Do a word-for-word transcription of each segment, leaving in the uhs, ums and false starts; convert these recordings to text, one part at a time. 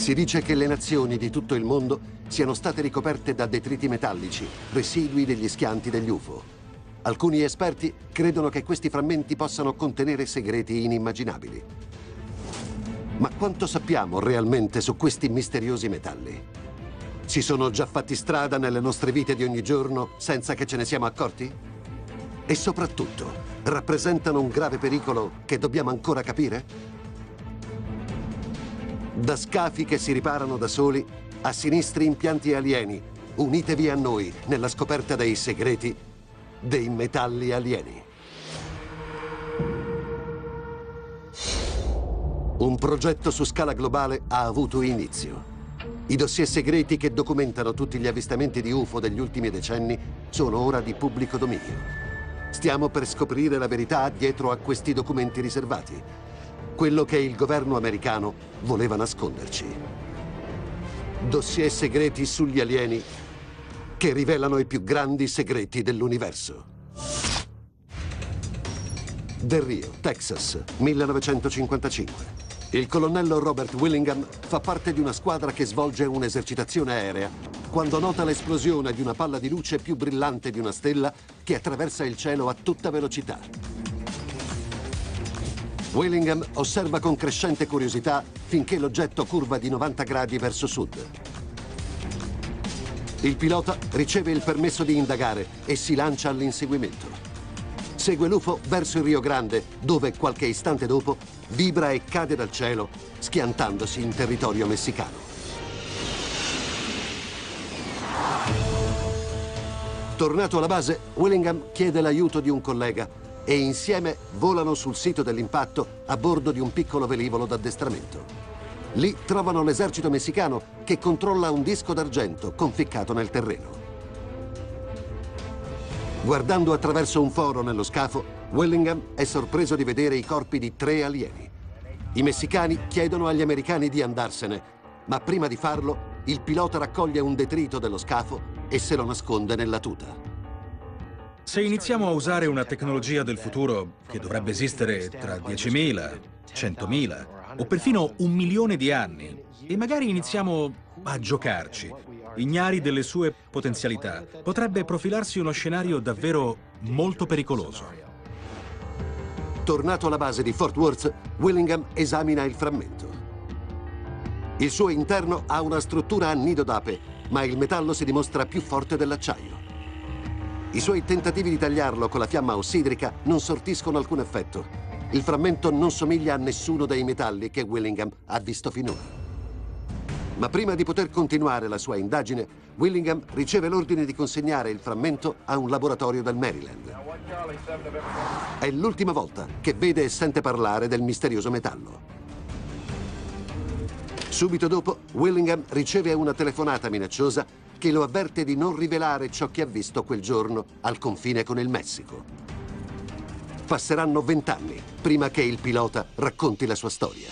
Si dice che le nazioni di tutto il mondo siano state ricoperte da detriti metallici, residui degli schianti degli U F O. Alcuni esperti credono che questi frammenti possano contenere segreti inimmaginabili. Ma quanto sappiamo realmente su questi misteriosi metalli? Si sono già fatti strada nelle nostre vite di ogni giorno senza che ce ne siamo accorti? E soprattutto, rappresentano un grave pericolo che dobbiamo ancora capire? Da scafi che si riparano da soli a sinistri impianti alieni, unitevi a noi nella scoperta dei segreti dei metalli alieni. Un progetto su scala globale ha avuto inizio. I dossier segreti che documentano tutti gli avvistamenti di U F O degli ultimi decenni sono ora di pubblico dominio. Stiamo per scoprire la verità dietro a questi documenti riservati. Quello che il governo americano voleva nasconderci. Dossier segreti sugli alieni che rivelano i più grandi segreti dell'universo. Del Rio, Texas, millenovecentocinquantacinque. Il colonnello Robert Willingham fa parte di una squadra che svolge un'esercitazione aerea quando nota l'esplosione di una palla di luce più brillante di una stella che attraversa il cielo a tutta velocità. Willingham osserva con crescente curiosità finché l'oggetto curva di novanta gradi verso sud. Il pilota riceve il permesso di indagare e si lancia all'inseguimento. Segue l'U F O verso il Rio Grande, dove qualche istante dopo vibra e cade dal cielo, schiantandosi in territorio messicano. Tornato alla base, Willingham chiede l'aiuto di un collega e insieme volano sul sito dell'impatto a bordo di un piccolo velivolo d'addestramento. Lì trovano l'esercito messicano che controlla un disco d'argento conficcato nel terreno. Guardando attraverso un foro nello scafo, Willingham è sorpreso di vedere i corpi di tre alieni. I messicani chiedono agli americani di andarsene, ma prima di farlo, il pilota raccoglie un detrito dello scafo e se lo nasconde nella tuta. Se iniziamo a usare una tecnologia del futuro che dovrebbe esistere tra diecimila, centomila o perfino un milione di anni e magari iniziamo a giocarci, ignari delle sue potenzialità, potrebbe profilarsi uno scenario davvero molto pericoloso. Tornato alla base di Fort Worth, Willingham esamina il frammento. Il suo interno ha una struttura a nido d'ape, ma il metallo si dimostra più forte dell'acciaio. I suoi tentativi di tagliarlo con la fiamma ossidrica non sortiscono alcun effetto. Il frammento non somiglia a nessuno dei metalli che Willingham ha visto finora. Ma prima di poter continuare la sua indagine, Willingham riceve l'ordine di consegnare il frammento a un laboratorio del Maryland. È l'ultima volta che vede e sente parlare del misterioso metallo. Subito dopo, Willingham riceve una telefonata minacciosa che lo avverte di non rivelare ciò che ha visto quel giorno al confine con il Messico. Passeranno vent'anni prima che il pilota racconti la sua storia.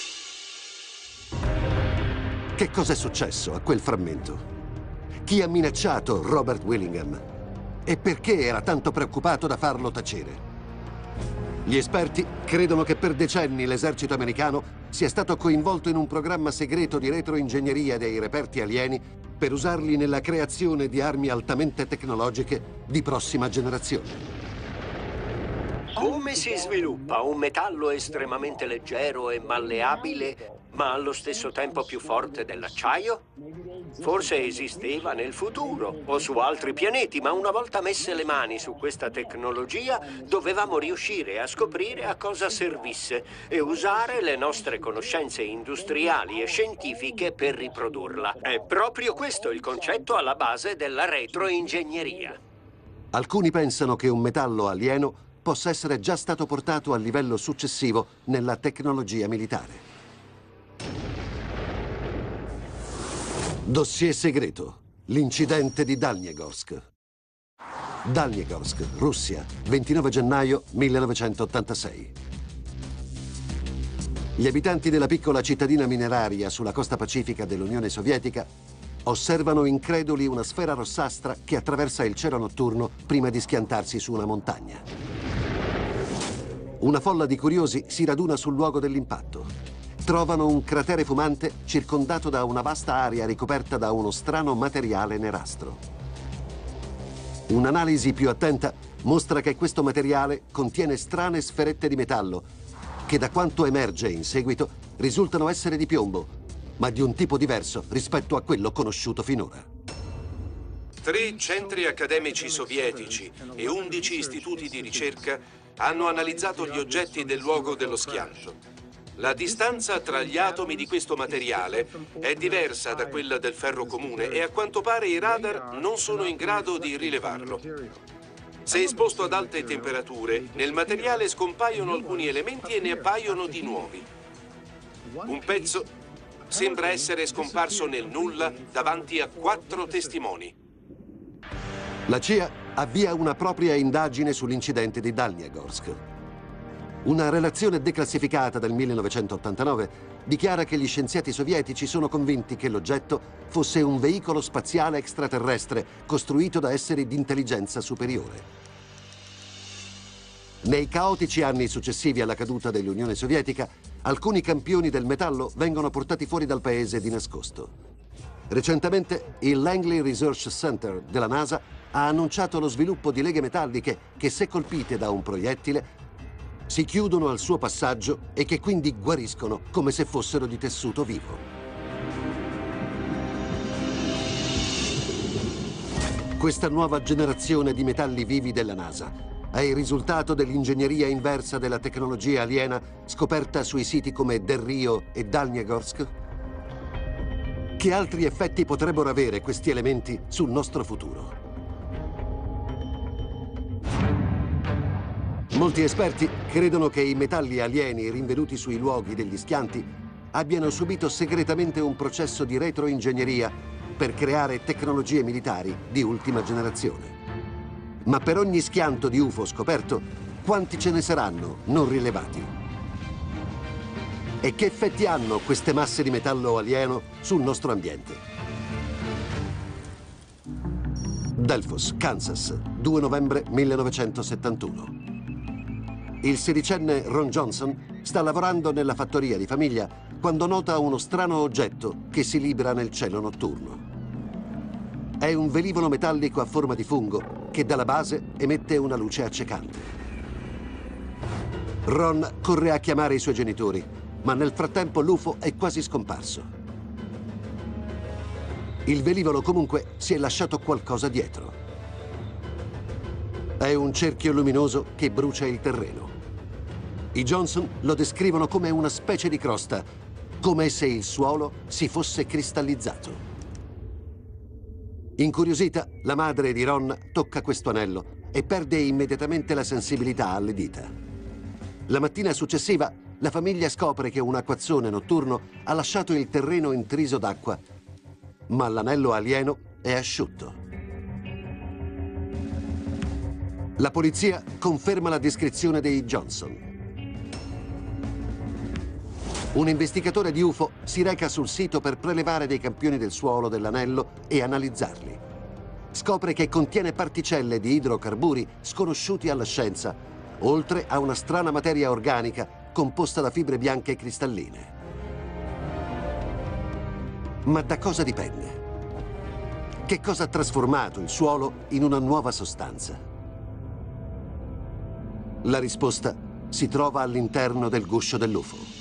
Che cos'è successo a quel frammento? Chi ha minacciato Robert Willingham? E perché era tanto preoccupato da farlo tacere? Gli esperti credono che per decenni l'esercito americano sia stato coinvolto in un programma segreto di retroingegneria dei reperti alieni per usarli nella creazione di armi altamente tecnologiche di prossima generazione. Come si sviluppa un metallo estremamente leggero e malleabile, ma allo stesso tempo più forte dell'acciaio? Forse esisteva nel futuro o su altri pianeti, ma una volta messe le mani su questa tecnologia dovevamo riuscire a scoprire a cosa servisse e usare le nostre conoscenze industriali e scientifiche per riprodurla. È proprio questo il concetto alla base della retroingegneria. Alcuni pensano che un metallo alieno possa essere già stato portato a livello successivo nella tecnologia militare. Dossier segreto. L'incidente di Dalnegorsk. Dalnegorsk, Russia, ventinove gennaio millenovecentottantasei. Gli abitanti della piccola cittadina mineraria sulla costa pacifica dell'Unione Sovietica osservano increduli una sfera rossastra che attraversa il cielo notturno prima di schiantarsi su una montagna. Una folla di curiosi si raduna sul luogo dell'impatto. trovano un cratere fumante circondato da una vasta area ricoperta da uno strano materiale nerastro. Un'analisi più attenta mostra che questo materiale contiene strane sferette di metallo che, da quanto emerge in seguito, risultano essere di piombo, ma di un tipo diverso rispetto a quello conosciuto finora. Tre centri accademici sovietici e undici istituti di ricerca hanno analizzato gli oggetti del luogo dello schianto. La distanza tra gli atomi di questo materiale è diversa da quella del ferro comune e a quanto pare i radar non sono in grado di rilevarlo. Se esposto ad alte temperature, nel materiale scompaiono alcuni elementi e ne appaiono di nuovi. Un pezzo sembra essere scomparso nel nulla davanti a quattro testimoni. La C I A avvia una propria indagine sull'incidente di Dalnyagorsk. Una relazione declassificata del millenovecentottantanove dichiara che gli scienziati sovietici sono convinti che l'oggetto fosse un veicolo spaziale extraterrestre costruito da esseri di intelligenza superiore. Nei caotici anni successivi alla caduta dell'Unione Sovietica, alcuni campioni del metallo vengono portati fuori dal paese di nascosto. Recentemente il Langley Research Center della NASA ha annunciato lo sviluppo di leghe metalliche che, se colpite da un proiettile, si chiudono al suo passaggio e che quindi guariscono come se fossero di tessuto vivo. Questa nuova generazione di metalli vivi della NASA è il risultato dell'ingegneria inversa della tecnologia aliena scoperta sui siti come Del Rio e Dalnyagorsk? Che altri effetti potrebbero avere questi elementi sul nostro futuro? Molti esperti credono che i metalli alieni rinvenuti sui luoghi degli schianti abbiano subito segretamente un processo di retroingegneria per creare tecnologie militari di ultima generazione. Ma per ogni schianto di U F O scoperto, quanti ce ne saranno non rilevati? E che effetti hanno queste masse di metallo alieno sul nostro ambiente? Delphos, Kansas, due novembre millenovecentosettantuno. Il sedicenne Ron Johnson sta lavorando nella fattoria di famiglia quando nota uno strano oggetto che si libera nel cielo notturno. È un velivolo metallico a forma di fungo che dalla base emette una luce accecante. Ron corre a chiamare i suoi genitori, ma nel frattempo l'U F O è quasi scomparso. Il velivolo comunque si è lasciato qualcosa dietro. È un cerchio luminoso che brucia il terreno. I Johnson lo descrivono come una specie di crosta, come se il suolo si fosse cristallizzato. Incuriosita, la madre di Ron tocca questo anello e perde immediatamente la sensibilità alle dita. La mattina successiva, la famiglia scopre che un acquazzone notturno ha lasciato il terreno intriso d'acqua, ma l'anello alieno è asciutto. La polizia conferma la descrizione dei Johnson. Un investigatore di U F O si reca sul sito per prelevare dei campioni del suolo dell'anello e analizzarli. Scopre che contiene particelle di idrocarburi sconosciuti alla scienza, oltre a una strana materia organica composta da fibre bianche cristalline. Ma da cosa dipende? Che cosa ha trasformato il suolo in una nuova sostanza? La risposta si trova all'interno del guscio dell'U F O.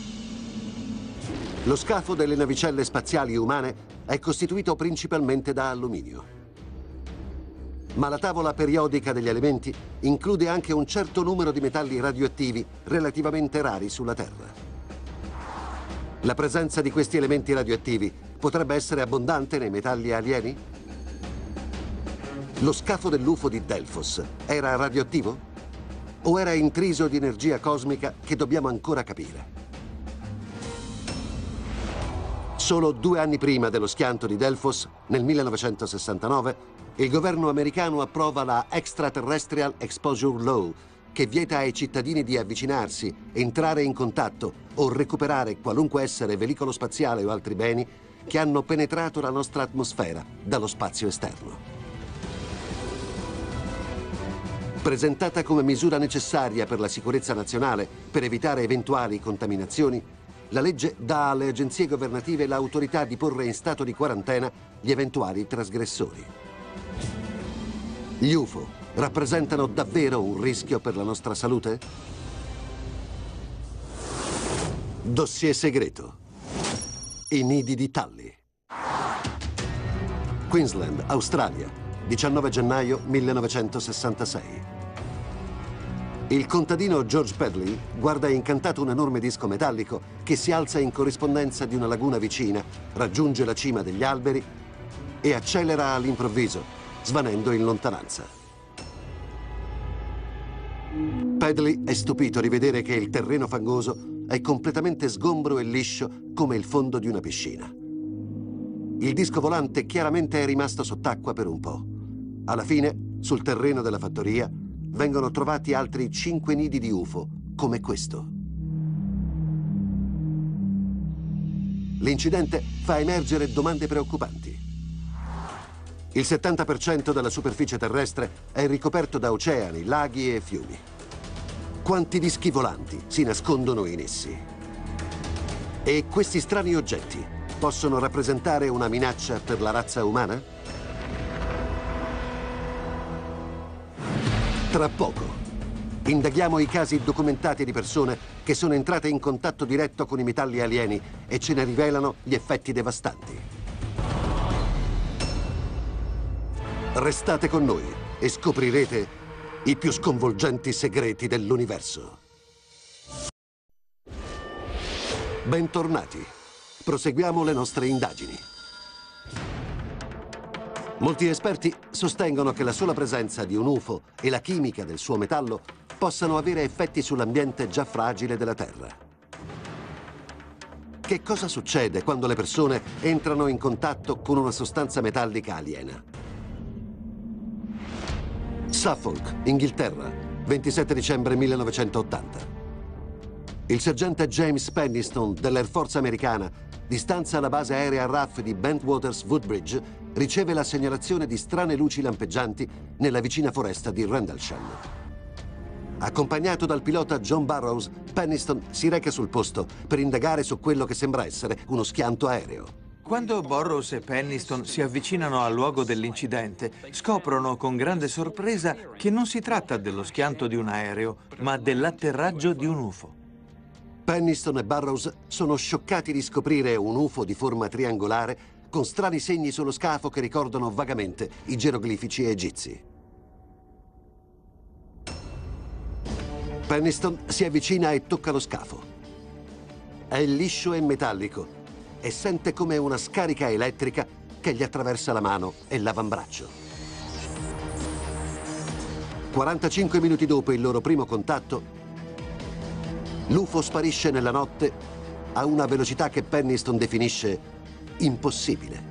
Lo scafo delle navicelle spaziali umane è costituito principalmente da alluminio. Ma la tavola periodica degli elementi include anche un certo numero di metalli radioattivi relativamente rari sulla Terra. La presenza di questi elementi radioattivi potrebbe essere abbondante nei metalli alieni? Lo scafo dell'U F O di Delphos era radioattivo? O era intriso di energia cosmica che dobbiamo ancora capire? Solo due anni prima dello schianto di Delphos, nel millenovecentosessantanove, il governo americano approva la Extraterrestrial Exposure Law, che vieta ai cittadini di avvicinarsi, entrare in contatto o recuperare qualunque essere, veicolo spaziale o altri beni che hanno penetrato la nostra atmosfera dallo spazio esterno. Presentata come misura necessaria per la sicurezza nazionale per evitare eventuali contaminazioni, la legge dà alle agenzie governative l'autorità di porre in stato di quarantena gli eventuali trasgressori. Gli U F O rappresentano davvero un rischio per la nostra salute? Dossier segreto. I nidi di Tully. Queensland, Australia, diciannove gennaio millenovecentosessantasei. Il contadino George Pedley guarda incantato un enorme disco metallico che si alza in corrispondenza di una laguna vicina, raggiunge la cima degli alberi e accelera all'improvviso, svanendo in lontananza. Pedley è stupito di vedere che il terreno fangoso è completamente sgombro e liscio come il fondo di una piscina. Il disco volante chiaramente è rimasto sott'acqua per un po'. Alla fine, sul terreno della fattoria, vengono trovati altri cinque nidi di U F O, come questo. L'incidente fa emergere domande preoccupanti. Il settanta per cento della superficie terrestre è ricoperto da oceani, laghi e fiumi. Quanti dischi volanti si nascondono in essi? E questi strani oggetti possono rappresentare una minaccia per la razza umana? Tra poco, indaghiamo i casi documentati di persone che sono entrate in contatto diretto con i metalli alieni e ce ne rivelano gli effetti devastanti. Restate con noi e scoprirete i più sconvolgenti segreti dell'universo. Bentornati. Proseguiamo le nostre indagini. Molti esperti sostengono che la sola presenza di un U F O e la chimica del suo metallo possano avere effetti sull'ambiente già fragile della Terra. Che cosa succede quando le persone entrano in contatto con una sostanza metallica aliena? Suffolk, Inghilterra, ventisette dicembre millenovecentottanta. Il sergente James Penniston dell'Air Force americana, di stanza alla base aerea R A F di Bentwaters Woodbridge, riceve la segnalazione di strane luci lampeggianti nella vicina foresta di Rendlesham. Accompagnato dal pilota John Burroughs, Penniston si reca sul posto per indagare su quello che sembra essere uno schianto aereo. Quando Burroughs e Penniston si avvicinano al luogo dell'incidente, scoprono con grande sorpresa che non si tratta dello schianto di un aereo, ma dell'atterraggio di un U F O. Penniston e Burroughs sono scioccati di scoprire un U F O di forma triangolare con strani segni sullo scafo che ricordano vagamente i geroglifici egizi. Penniston si avvicina e tocca lo scafo. È liscio e metallico e sente come una scarica elettrica che gli attraversa la mano e l'avambraccio. quarantacinque minuti dopo il loro primo contatto, l'U F O sparisce nella notte a una velocità che Penniston definisce impossibile.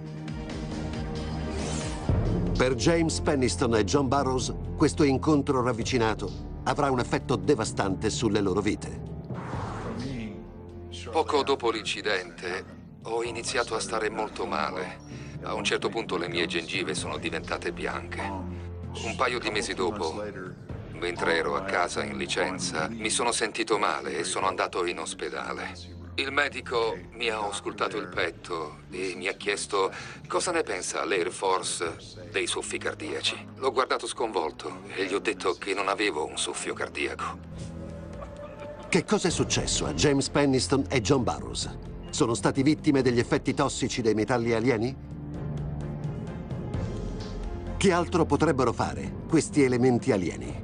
Per James Penniston e John Burroughs, questo incontro ravvicinato avrà un effetto devastante sulle loro vite. Poco dopo l'incidente ho iniziato a stare molto male. A un certo punto le mie gengive sono diventate bianche. Un paio di mesi dopo, mentre ero a casa in licenza, mi sono sentito male e sono andato in ospedale. Il medico mi ha auscultato il petto e mi ha chiesto cosa ne pensa l'Air Force dei soffi cardiaci. L'ho guardato sconvolto e gli ho detto che non avevo un soffio cardiaco. Che cosa è successo a James Penniston e John Burroughs? Sono stati vittime degli effetti tossici dei metalli alieni? Che altro potrebbero fare questi elementi alieni?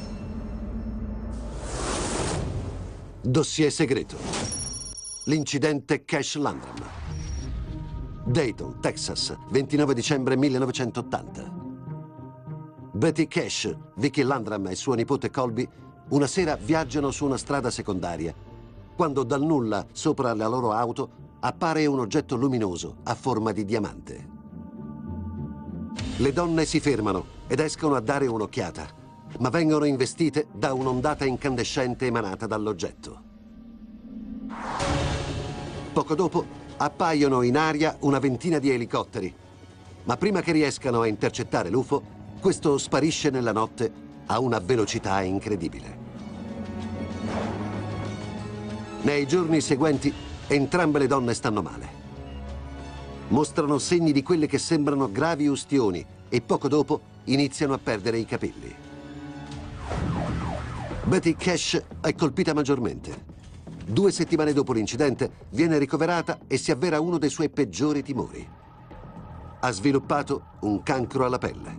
Dossier segreto. L'incidente Cash Landrum. Dayton, Texas, ventinove dicembre millenovecentottanta. Betty Cash, Vicky Landrum e suo nipote Colby una sera viaggiano su una strada secondaria, quando dal nulla, sopra la loro auto, appare un oggetto luminoso a forma di diamante. Le donne si fermano ed escono a dare un'occhiata, ma vengono investite da un'ondata incandescente emanata dall'oggetto. Poco dopo appaiono in aria una ventina di elicotteri, ma prima che riescano a intercettare l'U F O, questo sparisce nella notte a una velocità incredibile. Nei giorni seguenti Entrambe le donne stanno male. Mostrano segni di quelle che sembrano gravi ustioni e poco dopo iniziano a perdere i capelli. Betty Cash è colpita maggiormente. Due settimane dopo l'incidente viene ricoverata e si avvera uno dei suoi peggiori timori. Ha sviluppato un cancro alla pelle.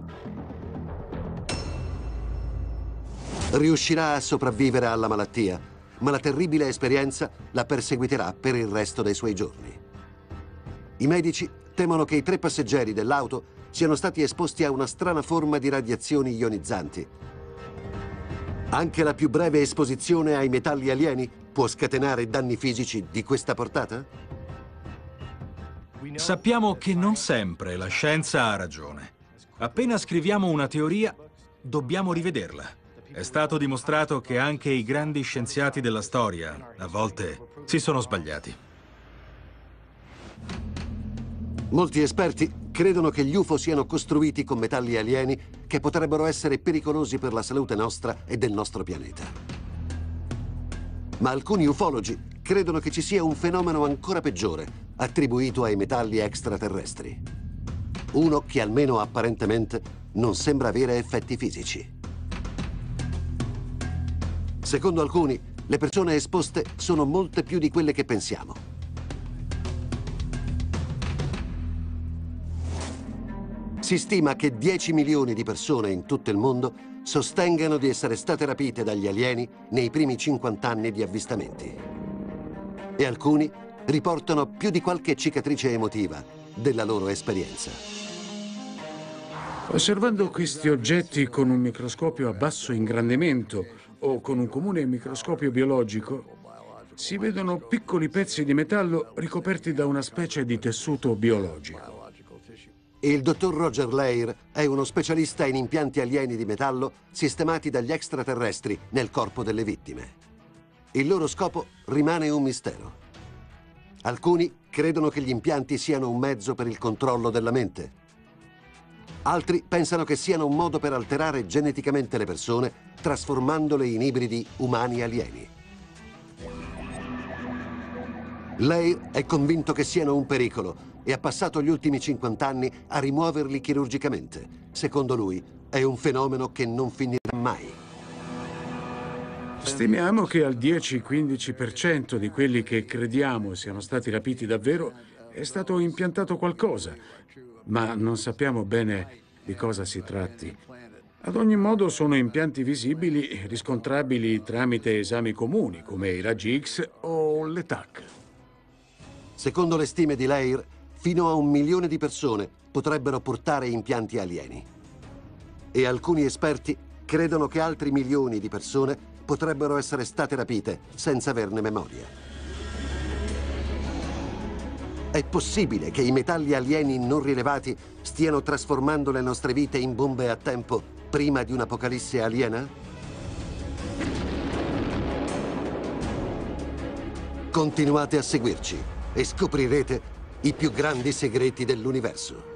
Riuscirà a sopravvivere alla malattia, ma la terribile esperienza la perseguiterà per il resto dei suoi giorni. I medici temono che i tre passeggeri dell'auto siano stati esposti a una strana forma di radiazioni ionizzanti. Anche la più breve esposizione ai metalli alieni può scatenare danni fisici di questa portata? Sappiamo che non sempre la scienza ha ragione. Appena scriviamo una teoria, dobbiamo rivederla. È stato dimostrato che anche i grandi scienziati della storia, a volte, si sono sbagliati. Molti esperti credono che gli U F O siano costruiti con metalli alieni che potrebbero essere pericolosi per la salute nostra e del nostro pianeta. Ma alcuni ufologi credono che ci sia un fenomeno ancora peggiore attribuito ai metalli extraterrestri. Uno che almeno apparentemente non sembra avere effetti fisici. Secondo alcuni, le persone esposte sono molte più di quelle che pensiamo. Si stima che dieci milioni di persone in tutto il mondo sostengano di essere state rapite dagli alieni nei primi cinquanta anni di avvistamenti. E alcuni riportano più di qualche cicatrice emotiva della loro esperienza. Osservando questi oggetti con un microscopio a basso ingrandimento o con un comune microscopio biologico, si vedono piccoli pezzi di metallo ricoperti da una specie di tessuto biologico. Il dottor Roger Leir è uno specialista in impianti alieni di metallo sistemati dagli extraterrestri nel corpo delle vittime. Il loro scopo rimane un mistero. Alcuni credono che gli impianti siano un mezzo per il controllo della mente. Altri pensano che siano un modo per alterare geneticamente le persone, trasformandole in ibridi umani-alieni. Leir è convinto che siano un pericolo e ha passato gli ultimi cinquanta anni a rimuoverli chirurgicamente. Secondo lui, è un fenomeno che non finirà mai. Stimiamo che al dieci quindici per cento di quelli che crediamo siano stati rapiti davvero è stato impiantato qualcosa, ma non sappiamo bene di cosa si tratti. Ad ogni modo sono impianti visibili e riscontrabili tramite esami comuni, come i raggi X o le T A C. Secondo le stime di Leir, fino a un milione di persone potrebbero portare impianti alieni. E alcuni esperti credono che altri milioni di persone potrebbero essere state rapite senza averne memoria. È possibile che i metalli alieni non rilevati stiano trasformando le nostre vite in bombe a tempo prima di un'apocalisse aliena? Continuate a seguirci e scoprirete i più grandi segreti dell'universo.